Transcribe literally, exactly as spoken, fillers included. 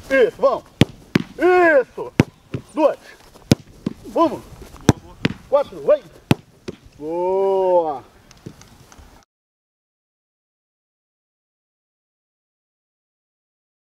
Isso, vamos. Isso. Duas. Vamos. Boa, boa. Quatro, vai. Boa.